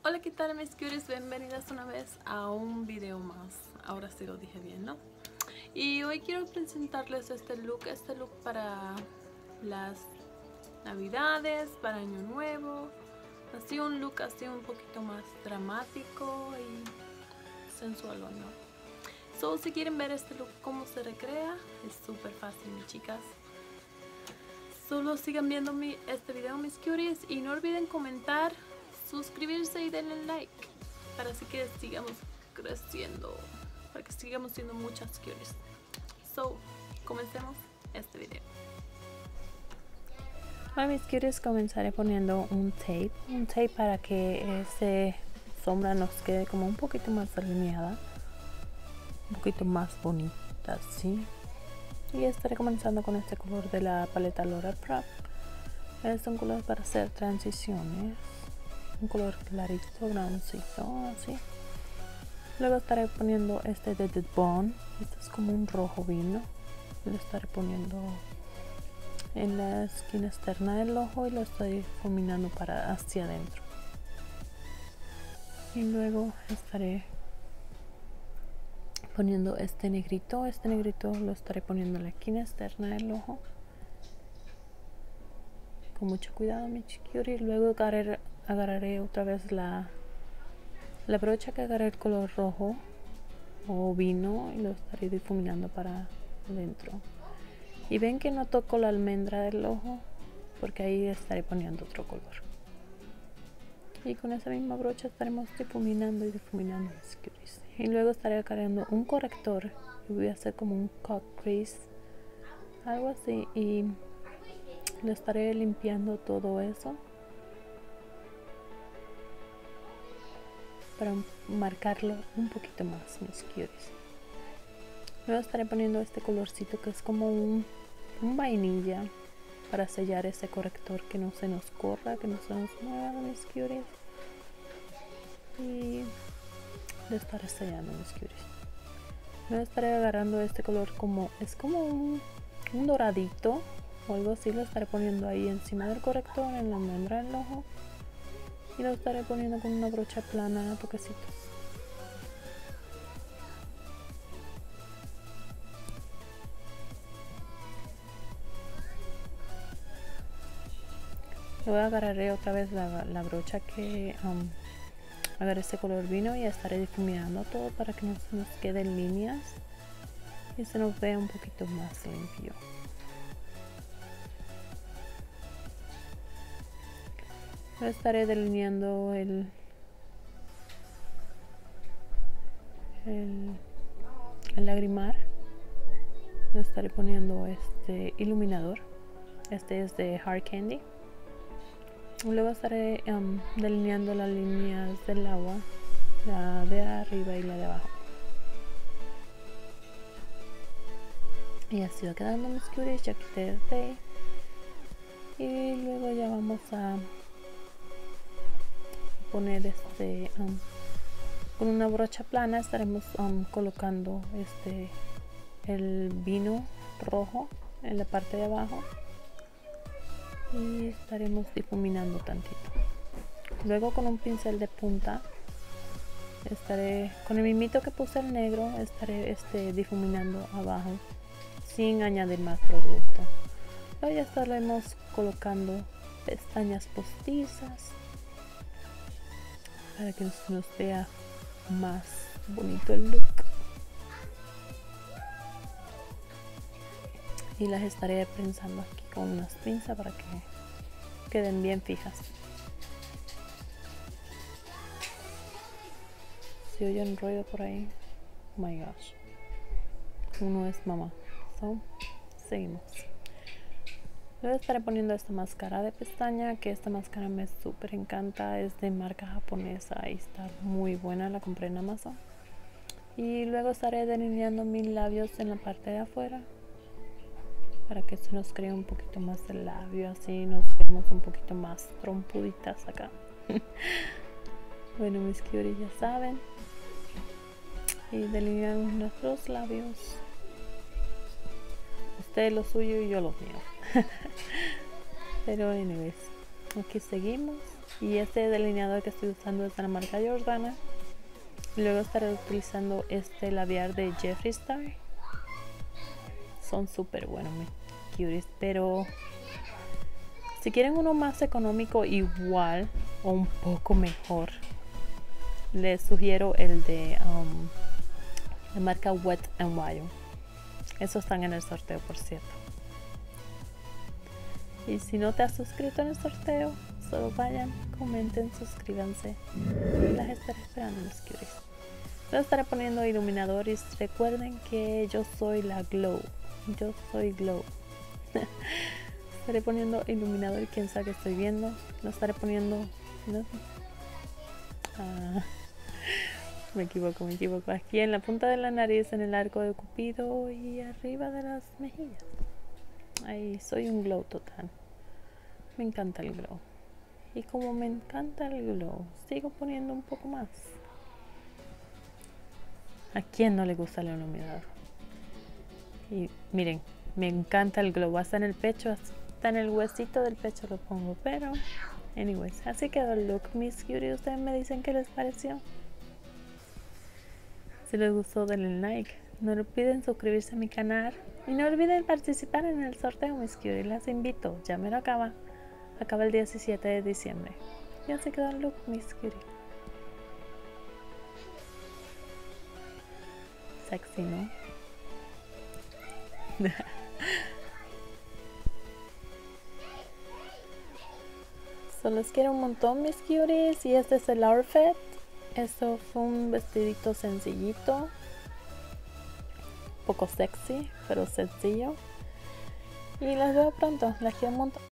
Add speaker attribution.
Speaker 1: Hola, ¿qué tal mis cuties? Bienvenidas una vez a un video más. Ahora sí lo dije bien, ¿no? Y hoy quiero presentarles este look para las navidades, para año nuevo. Así un look así un poquito más dramático y sensual, ¿no? So, si quieren ver este look cómo se recrea, es súper fácil, mis chicas. Solo sigan viendo este video, mis cuties, y no olviden comentar, suscribirse y denle like para así que sigamos creciendo, para que sigamos siendo muchas cuties. So, comencemos este video.
Speaker 2: Para mis cuties comenzaré poniendo un tape para que esa sombra nos quede como un poquito más delineada, un poquito más bonita, ¿sí? Y estaré comenzando con este color de la paleta Laura Prop. Es un color para hacer transiciones, un color clarito, browncito, así. Luego estaré poniendo este de The Bond. Este es como un rojo vino. Lo estaré poniendo en la esquina externa del ojo y lo estoy difuminando para hacia adentro. Y luego estaré poniendo este negrito lo estaré poniendo en la esquina externa del ojo con mucho cuidado, mi chiquiri. Luego agarraré otra vez la brocha que agarré el color rojo o vino y lo estaré difuminando para adentro. Y ven que no toco la almendra del ojo porque ahí estaré poniendo otro color. Y con esa misma brocha estaremos difuminando y difuminando mis cuties. Y luego estaré agarrando un corrector y voy a hacer como un cut crease, algo así, y lo estaré limpiando todo eso para marcarlo un poquito más, mis cuties. Luego estaré poniendo este colorcito que es como un vainilla para sellar ese corrector, que no se nos corra, que no se nos mueva, mis cuties. Y lo estaré sellando, mis cuties. Luego estaré agarrando este color es como un doradito o algo así. Lo estaré poniendo ahí encima del corrector, en la almendra del ojo, y lo estaré poniendo con una brocha plana a toquecitos. Luego agarraré otra vez la brocha que agarré este color vino y estaré difuminando todo para que no se nos queden líneas y se nos vea un poquito más limpio. Luego estaré delineando el lagrimar. Le estaré poniendo este iluminador. Este es de Hard Candy. Luego estaré delineando las líneas del agua, la de arriba y la de abajo. Y así va quedando, mis cuties. Ya quité el day. Y luego ya vamos a poner con una brocha plana estaremos colocando el vino rojo en la parte de abajo y estaremos difuminando tantito. Luego con un pincel de punta estaré con el mismito que puse el negro, estaré difuminando abajo sin añadir más producto. Luego ya estaremos colocando pestañas postizas para que se nos vea más bonito el look. Y las estaré prensando aquí con unas pinzas para que queden bien fijas. Si oyen ruido por ahí, oh my gosh, uno es mamá. So, seguimos. Luego estaré poniendo esta máscara de pestaña, que esta máscara me súper encanta, es de marca japonesa y está muy buena, la compré en Amazon. Y luego estaré delineando mis labios en la parte de afuera para que se nos cree un poquito más el labio, así nos vemos un poquito más trompuditas acá. Bueno, mis cuties, ya saben, y delineamos nuestros labios, ustedes lo suyo y yo lo mío. Pero anyways, aquí seguimos Y este delineador que estoy usando es de la marca Jordana. Luego estaré utilizando este labial de Jeffree Star. Son súper buenos mis cuties, pero si quieren uno más económico igual o un poco mejor, les sugiero el de la marca Wet n Wild. Esos están en el sorteo, por cierto. Y si no te has suscrito en el sorteo, solo vayan, comenten, suscríbanse. Las estaré esperando, mis cuties. Les estaré poniendo iluminadores. Recuerden que yo soy la Glow. Yo soy Glow. Estaré poniendo iluminador. Quién sabe que estoy viendo. Lo estaré poniendo. No sé. Me equivoco. Aquí en la punta de la nariz, en el arco de Cupido y arriba de las mejillas. Ahí soy un glow total. Me encanta el glow. Y como me encanta el glow, sigo poniendo un poco más. ¿A quién no le gusta el iluminador? Y miren, me encanta el glow. Hasta en el pecho, hasta en el huesito del pecho lo pongo. Pero, anyways, así quedó el look. Mis cuties, ustedes me dicen qué les pareció. Si les gustó, denle like. No olviden suscribirse a mi canal. Y no olviden participar en el sorteo, mis cuties. Las invito. Ya me lo acaba. Acaba el 17 de diciembre. Y así quedó el look, mis cuties. Sexy, ¿no? Solo les quiero un montón, mis cuties. Y este es el outfit. Esto fue un vestidito sencillito, poco sexy, pero sencillo. Y las veo pronto, las quiero un montón.